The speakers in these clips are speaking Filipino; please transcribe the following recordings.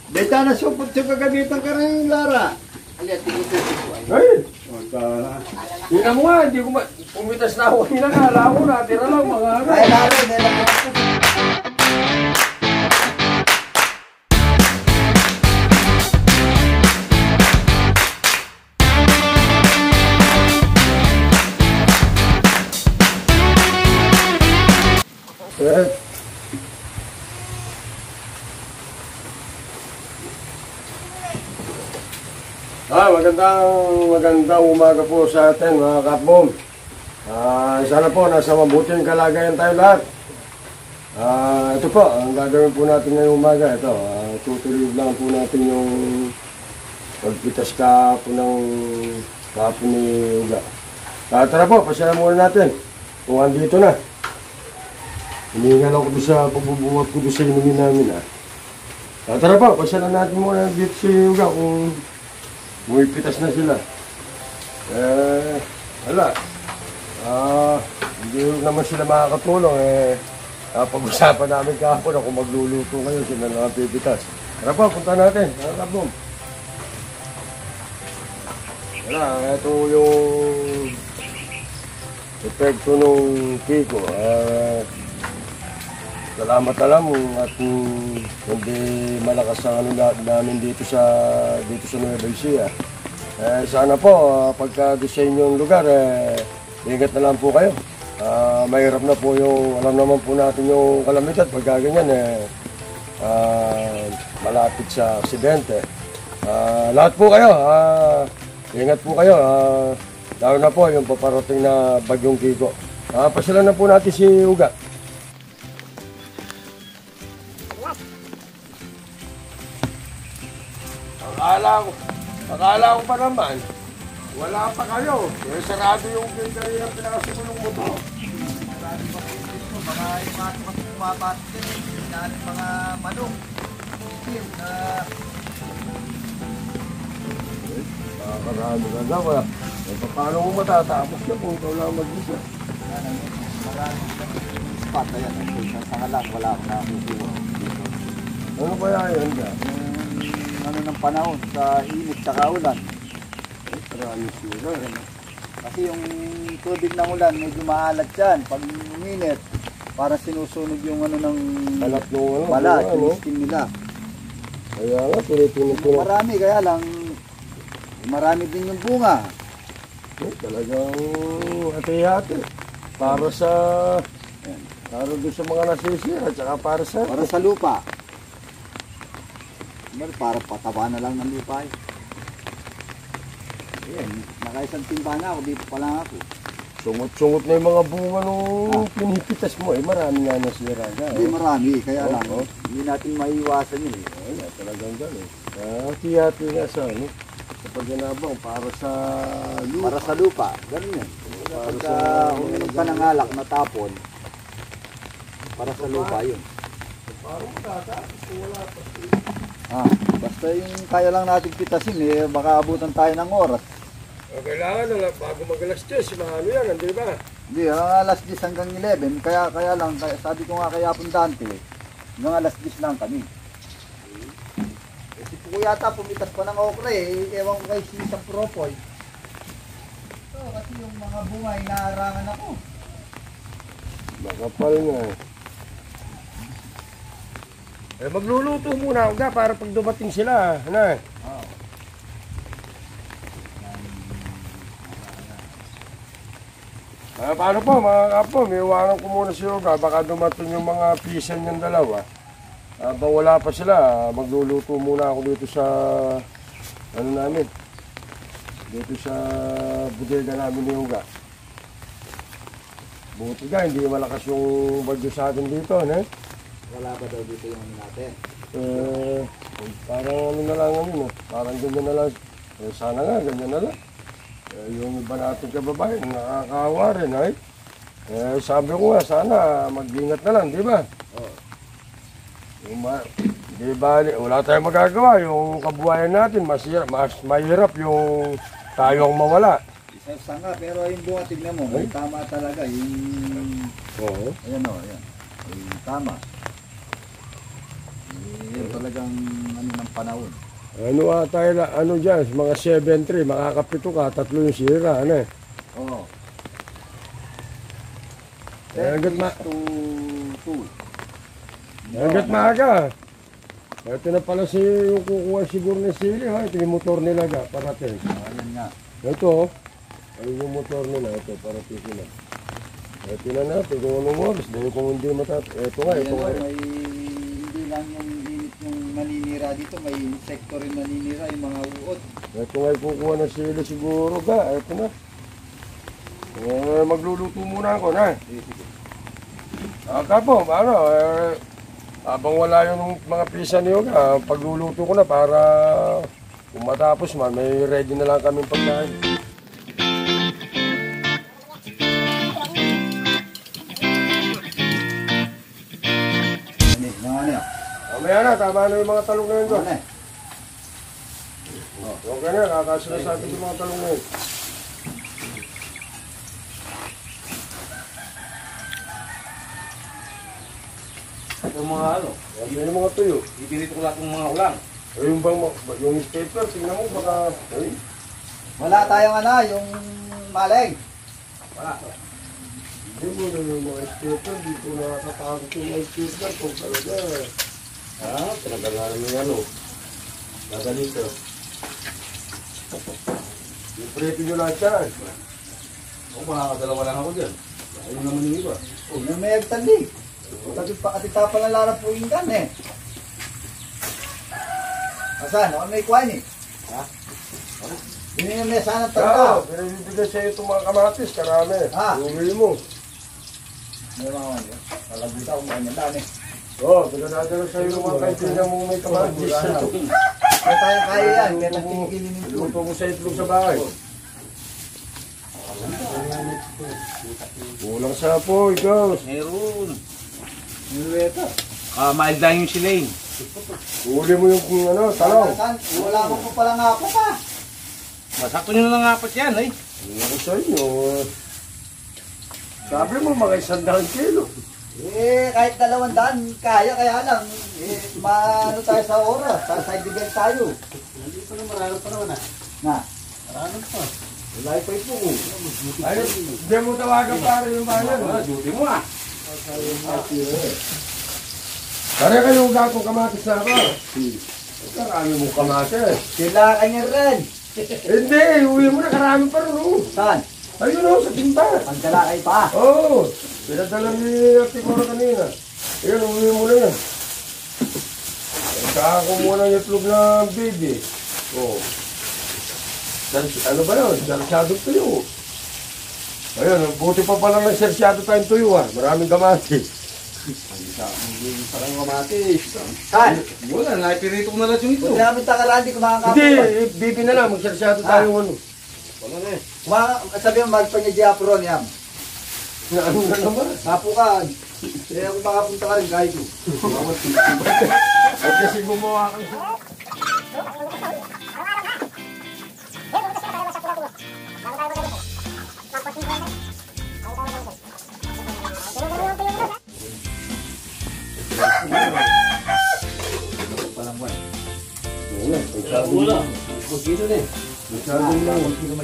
Dito na supot sa kagabitan ka rin, Lara. Alit, tingin ko ay. Ay! Tingnan mo nga, hindi ko pumitas na ako. Hinangala ko, natira lang mga ano. Ay, Lara, nila po. Magandang umaga po sa atin mga kapbom. Sana po nasa mabuting kalagayan tayo lahat. Ito po, ang gagawin po natin ngayong umaga. Ito, tutuloy lang po natin yung pagpitas ka po ng kapon ni Uga. Tara po, pasyalan muna natin kung andito na. Hinihingal ako doon sa pagbubuhat ko doon sa inumin namin. Tara po, pasyalan natin muna dito si Uga kung pitas na sila. Wala. Hindi naman sila makakatulong. Pag-usapan namin kahapon ako magluluto ngayon, sila na pipitas. Tara po, punta natin. Kapbom. Wala, ito yung epekto nung Kiko. Salamat alam at hindi malakas ang ano namin dito sa Nueva Ecija. Sana po pagka-design yung lugar, ingat na lang po kayo. Mahirap na po yung, alam naman po natin yung kalamidad pagka ganyan, malapit sa aksidente. Lahat po kayo, ingat po kayo. Lalo na po yung paparating na bagyong Kiko. Pasyalan na po natin si Uga. Akala ko pa naman, wala pa kayo. Sarado yung gari ng pinakasimulong mo to. Marami pa po dito. Mga imas mas pumapat din. Pinahalit mga manok. Nakakarami ka daw. Paano mo matatapos ka kung ikaw lang mag-isa? Maraming spot. Ayan, isang sanga lang. Wala akong nakukuha. Ano kaya yun ka? Ano ng panahon sa init sa kaulan. Marami sila. Kasi yung tubig ng ulan medyo maalat yan. Pag uminit, para sinusunog yung ano ng Alat nung balat, yung skin nila. Kaya nga, tinitinit ko na. Marami, kaya lang marami din yung bunga. Talagang hati-hati. Para sa doon sa mga nasisira, tsaka para sa lupa. Para pataba na lang ng lupa eh. Ayan, nakaisang timba na ako, dito pa lang ako. Sungot-sungot na yung mga bunga nung pinipitas mo. Marami nga nasira ka. Hindi marami, kaya lang. Hindi natin maiiwasan yun eh. Ay, talagang gano'n. Hati-hati nga sa ano. Sa pagganabang para sa lupa. Para sa lupa, gano'n yun. Pagka uminom ka ng alak na tapon, para sa lupa yun. Parang tatapos kung wala pa. Basta yung kaya lang natin pitasin eh, baka abutan tayo ng oras. Kailangan na lang, bago mag-alas 10, mahalo yan, hindi ba? Hindi, alas 10 hanggang 11, kaya lang, sabi ko nga kaya Dante, hanggang alas 10 lang kami. Si Puko yata pumitas pa ng okra eh, ewan ko kay Sisang Propoy. Kasi yung mga bunga, inaarangan ako. Makapal nga. Magluluto muna ako para pag dumating sila. Ano? Paano po mga kapo, may iwanan ko muna si Uga. Baka dumating yung mga pisan niyang dalawa. Habang wala pa sila, magluluto muna ako dito sa ano namin. Dito sa bodega namin ni Uga. Buti ka, hindi malakas yung bagyo sa atin dito, ne? Wala ba daw dito yung ano natin? Parang ano na lang ano, parang ganyan na lang. Sana nga, ganyan na lang. Yung iba natin kababayan, nakakawa rin, ay. Sabi ko nga, sana mag-ingat na lang, di ba? Di ba, wala tayong magagawa. Yung kabuhayan natin, mas mahirap yung tayong mawala. Isa nga, pero yung bunga, tignan mo, may tama talaga. Yung... Oo. Ayan o, ayan. Yung tama. Yung talagang ano ng panahon. Ano tayo, ano dyan, mga 7-3, makakapito ka, 3 yung sira, ano eh. Oo. Hanggat maaga. Ito na pala yung kukuha siguro ng sili, ha? Ito yung motor nila ga, parating. Ayan nga. Ito, ayun yung motor nila, ito, parating sila. Ito na natin kung anong oras, dahil kung hindi ito nga. May, hindi lang yung init yung naninira dito, may sektor rin naninira, yung mga uod. Ito nga yung kukuha ng sili siguro ga, ito na. Magluluto muna ako na. Kapo, ano, habang wala yung mga pisa niyo, pagluluto ko na para kung matapos man, may ready na lang kaming pagkain. Mamaya na, tama na yung mga talong ngayon ko. Okay na, kakasinasabi yung mga talong ngayon. Yung mga ano, Yan yung mga tuyo. ipinito ko lahat ng mga ulang. Yung bang, yung newspaper, tingnan mo baka, ay, Wala tayong ano, yung maling. Wala. hindi mo na yung mga newspaper, di ko nakakatakot yung newspaper kung talaga. Pinagalanan mo yan o. Dadalito. Yung preto nyo lahat yan. Ako makakadalawa lang ako dyan. Ayun naman yung iba. Oh, yung may agtandi. Katita pa ng larap po yung kan eh. Asan? Ako may kuhan eh. Ha? Yun yung may sanang Oo, tanda. pinabibigay sa'yo itong mga kamatis, karami. Ha? Uwi mo. May mga ano. Talagbita kung ganyan dami. Oo, pinadadala sa'yo yung mga kaibigan mo may kamatis. Kaya tayo kaya yan. Kaya natigilin yung tulog. Luto mo sa itlog sa bahay. Kulang sa po, ikaw. Meron. Niluweta. Mild lang yung siling. Uli mo yung ano, talong. Wala ko po pala nga ako pa. Masakto nyo na ng apat yan eh. Ano sa inyo? Sabi mo mga 100 kilo. Eh, kahit 200, kaya lang. Eh, maano tayo sa oras. Sa side event tayo. Hindi pa naman, marami pa naman ah. Na. Marami pa. Wala pa ito ko. Ay, hindi mo tawagan para yung bayan. Duty mo ah. Kaya kayo gatong kamatis na ako. Karami mo kamatis. Sila kanya rin. Hindi, uwi mo na karami pa rin. Oh. Saan? Ayun o, sa tinta. Ang dalakay pa. Oo, pinadala ni Ate Cora kanina. Ayun, uwi mo na yan. Saka ko muna yung itlog ng baby. Oo. Ano ba yun? Sarsyadong tuyo. Ayun, buti pa pala ng sarsyado tayong tuyo ah. Maraming kamatis. Parang kamatis. Saan? Wala, naipirito ko na lang yung ito. Kung namin takaraan, di ko makakapo. Hindi, baby na lang. Magsarsyado tayo ano. Wala na eh. Sabi mo, magpa niya Diapron yan. Na ano na naman. Napukan. Kaya kung makapunta ka rin, kahit ko. At kasi gumawa ka sa... Palang wala. Wala, Wala. Magkino na eh. masyadong lang.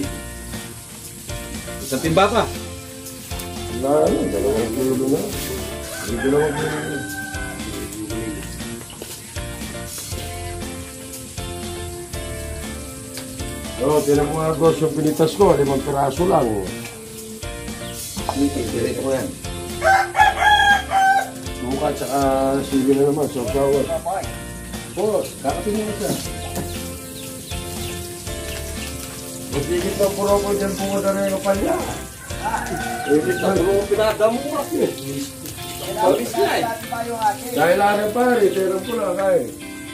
Isang timba pa. Wala, 2 kilo na. Hindi na wag mo. Oo, tinan mo nga boss, yung pinitas ko, 5 piraso lang. Pirito ko yan. Suka at saka sili na naman, sausawan. Boss, kakatingin mo siya. Masigit ng puro ko dyan pumunta na yung palya. Ibig na yung pinadamurak eh. Pabis na eh. Dahil akin pare, pero po lang kayo.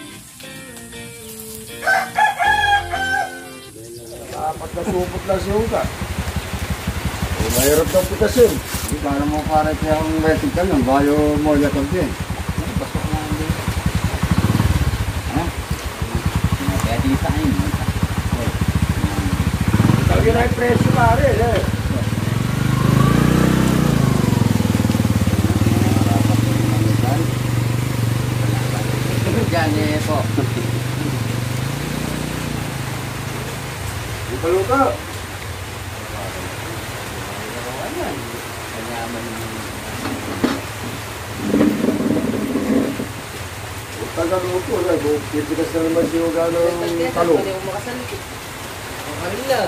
Apat na supot na si Huga. Mahirap ng pitasin. Hindi para mo para kaya ang electric ka lang, bayo mo yakag din. Pasok na hindi. Ha? Kaya di sa akin. Lagi na yung presyo pare eh. dyan eh po. Luka-luka. Ayan. Kanyaman yung... Tagal mo po, pipitas na naman siya gano'ng talong. Pwede mo makasalit. Ang kanila.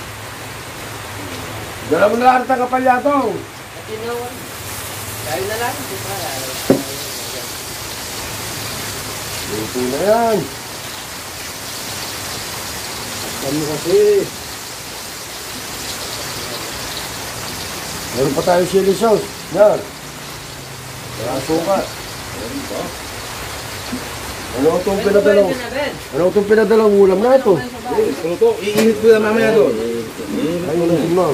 Dala mo na lang ang kapalyato. At you know what? Dahil na lang. Luto na yan. Kami kasi. Meron pa tayo chili sauce. Yan. Kaya suka. Ano itong pinadalang? Ano itong pinadalang ulam na ito? Ito, iinit ko na mamaya doon. Ayun na mo.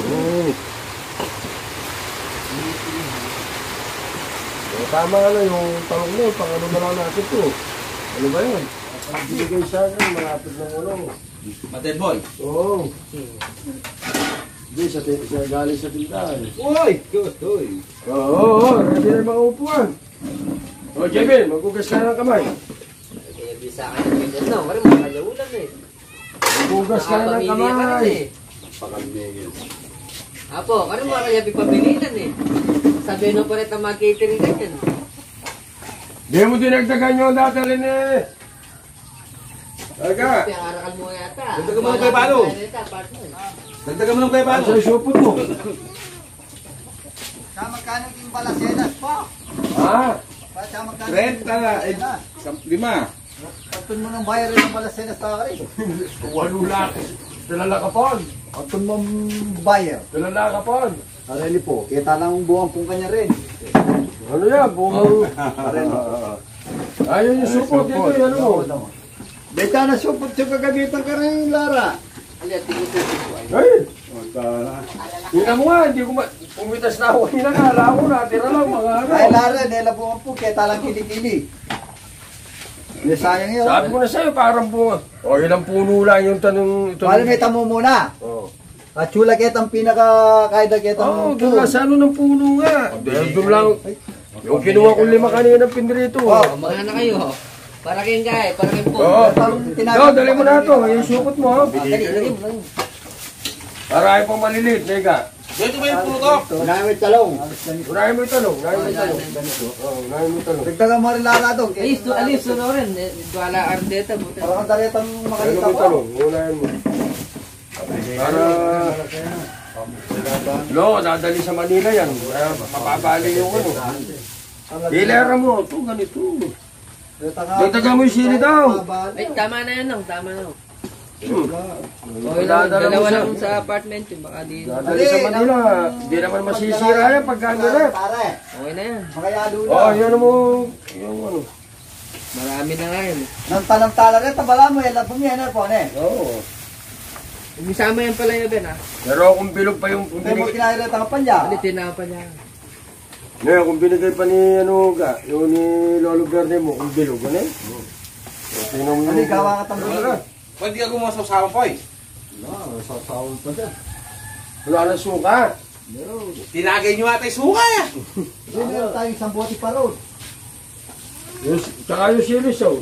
Tama na yung talong mo, pang ano na lang natin ito. Ano ba yun? Ang binigay sa akin, malapit ng ulo. Mated boy. Oo. Hindi, sa galing sa tindahan. Uy! Uy! Oo, ready na yung mga upuan. O, JB, maghugas ka ng kamay. Kaya bisa ka ng ganyan. No, wala mo kalaulan eh. Maghugas ka ng kamay. Pakambigil. Apo, kano mo kaya pipabilinan eh. Sabi no pa rin ang mga catering ganyan. Di mo dinagdagan yung data rin eh. Talaga. Kaya arakal mo yata. Dagdagan mo ng kay Palo. Dagdagan mo ng kay Palo. Sa supot mo. Sa magkano yung balasenas po? Ah, Sa magkano 30 na. 5. Pagtun mo ng bayarin ng balasenas sa akin. walo lang. Kilala ka pon. Pagtun mo ng bayar. Kilala ka pon. Areli po, kita lang ang buwang pong kanya rin. Ano yan? Bunga. Ayun yung supot dito. Yan mo. Beka na supot siya kagagitan ka rin, Lara. Alia, tingin-tingin ko ay. Ay! Tingnan mo nga, hindi ko pumitas na ako. Hinakala ko, natira lang mga ano. Ay, Lara, nilabungan po, kita lang kilikili. Hindi sayang yun. Sabi ko na sa'yo, parang bunga. O, ilang puno lang yung tanong ito. Wala may tamo muna. Oo. At chula kitang pinaka-kaida Oo, kitang doon lang sa ano ng puno nga. Doon lang. Yung kinuha kong 5 kanina ng pinrito. Oh, Mga na kayo. Para kayong gay, para kayong po. Oo. Dali mo na ito. Yung supot mo. ha? Dali. Para ayaw pang maliliit. Teka. Dito ba yung puto? Unahin mo yung talong. Unahin mo yung talong. Unahin mo yung talong. Oo, unahin mo yung talong. Dagdagan mo rin Lara doon. Alis, to na rin. Duwala ardeta. Parang ang daritang Unahin makalita mo yung ko. talong. Unahin mo. Para... No, dadali sa Manila yan. Kaya mapapali yung ano. Hilera mo. Ito, ganito. Dagdagan mo yung sili daw. Ay, tama na yan lang. Tama na. Okay, Dalawa lang sa apartment. Baka di. dadali sa Manila. Hindi naman masisira yan pagka ganit. Pare, Okay na yan. makayado Oo, na. yun mo. Yung ano. Marami na nga yan. Nang tanang-tala rin, tabala mo yan. Lapong yan, po, ne? Oo. Umisama yan pala yun, Ben, ha? Pero kung bilog pa yung Kaya mo binigay. kinahira ang panya. Ulit, tinapa niya. Ngayon, kung binigay pa ni ano ga, yung ni Lolo Verde mo, kung bilog, ano eh? Tingnan mo Ano, gawa ka tanong nila. Pwede ka gumawa sa usawan po eh. Sasawal pa dyan. wala na suka. Tinagay nyo ata yung suka eh. Hindi meron tayong isang bote pa roon. Yung, tsaka yung chili sauce.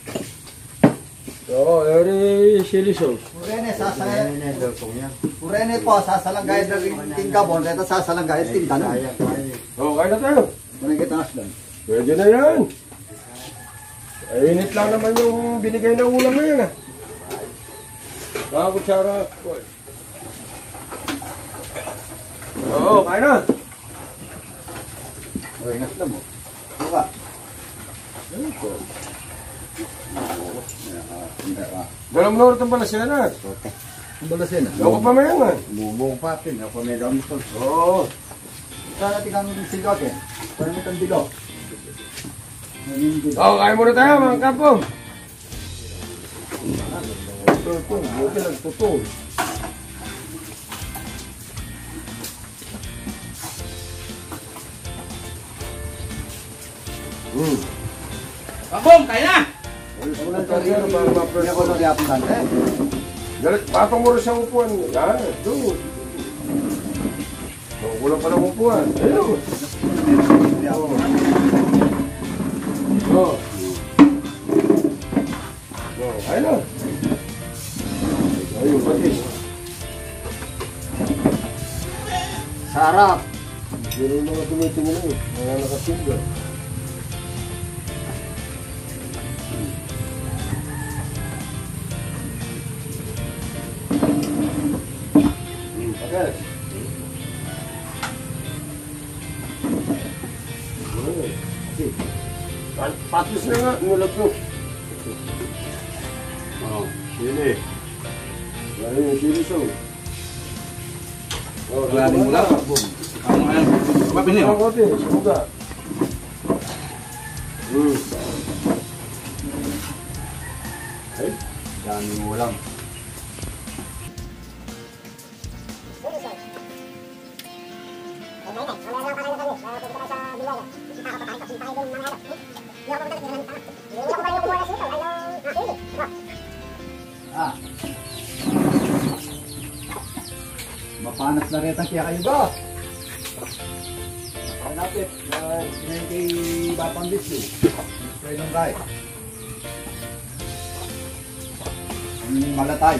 Oo, eri chili sauce. Purene, Purene po, sasalanggay na rin tingkabon. Ito sasalanggay, tindanan. Oo, kaya na tayo. Purene kita aslan. Pwede na yan. Ay, init lang naman yung binigay na ulam na yan ah. Mga kutsara. Oo, kaya na. Purene aslan mo. Buka. Dalam na ulit ang balasena. Balasin. Loko pa mayan ah. Bubong pa, pin. Ako may dami ko. Oo. Sana tingnan mo yung sigot eh. Parang itong bilo. Oo, kaya muna tayo mga kapo. Ito, buti nagtutol. Pabong, kaya na! Hindi ako nagyapuntan eh. Patong mo rin sa upuan. Yan, doon. Kulang pa ng upuan. Ayun. Oo. Ayun na. Ayun, patis. Sarap. Meron mga tumitingin na mga nakasinga. Patis. Patis na nga, nulad mo. Oh, sili. Lalo yung sili so. Oh, Wala din wala. Ang ayan. Mapin niyo. Ang kote, suga. Ay, Daming ulam. Ah. Mapanas na rin ang kaya kayo ba? Kaya natin, sinayin kay Batang Bisyo. Spray ng guy. Ang malatay.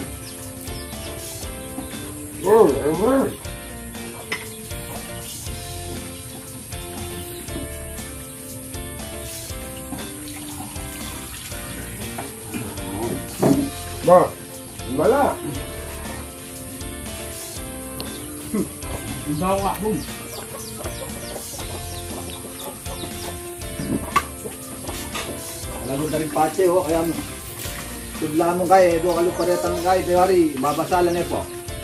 oh, ewan. Ba, wala. Ang bawa mo. Alam mo na rin pache ho, kaya tudla mo kay, doon kaluparetang kay, Tewari, babasalan eh po.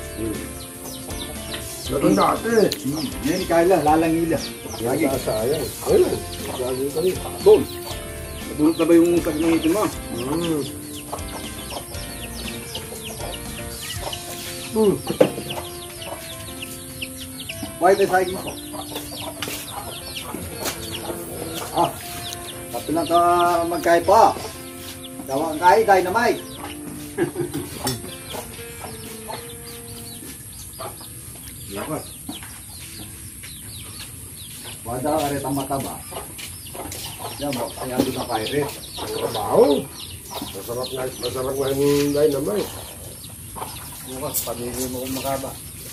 Latang dati. Ngayon kaya lalangila. Lagi sayang. Ayun, lagi kami. Boom. Nabunot na ba yung tag ng itim mo? White is hiking po. Ah, tapos lang ka magkaya pa. Dawa ang kaya, dynamite. Lakas. Wada ka rin ang mataba. Yan mo, kaya doon ang kaya rin. Trabaho. Masarap nga yung dynamite. Bukas, pamili mo kung makaba.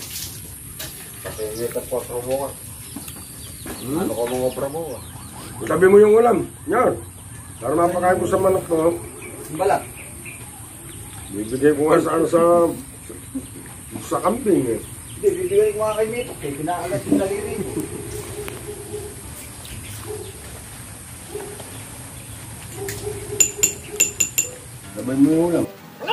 Kasi po mo ka. Ano ko mga promo? Sabi mo yung ulam. Yan. Para mapakain ko sa manok mo. Balat. Bibigay ko nga sa camping eh. Hindi, bibigay ko nga kay Mito. Kaya pinaalat yung daliri mo. Sabay mo yung ulam.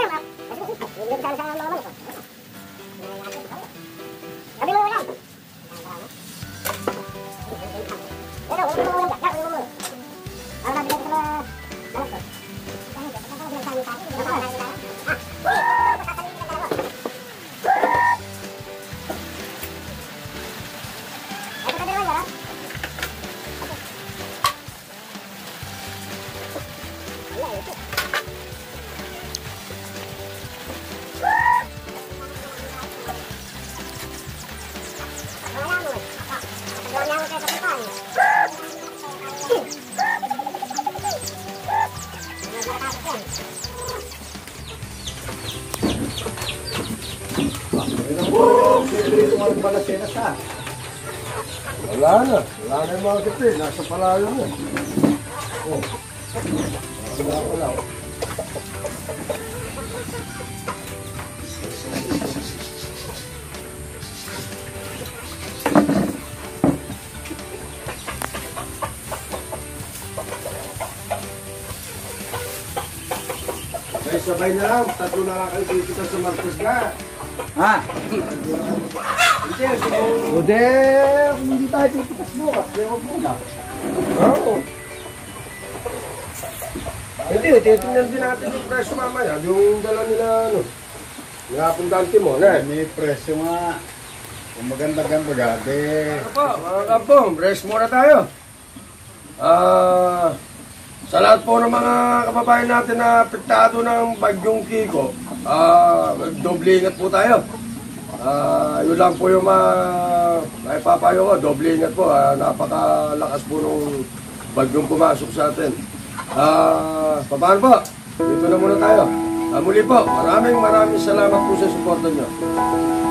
Wala na. Wala na yung mga kape. Nasa palayo na. Oh. Wala. May sabay na lang. Tatlo na lang kayo kita sa Marcos ka. Ha? O de, kung hindi tayo titipas bukas, ewan mo na. Oo. Hindi, titingnan din natin yung presyo mamaya. Yung dala nila, yung apundante mo, na. May presyo nga. Kung maganda-ganda gade. Ano po, mga kampong, rest muna tayo. Sa lahat po ng mga kababayan natin na apektado ng bagyong Kiko, doble ingat po tayo. Yun lang po yung maipapayo ko, doble ingat po. Napakalakas po nung bagyong pumasok sa atin. Paano po? dito na muna tayo. Muli po, maraming salamat po sa suporta nyo.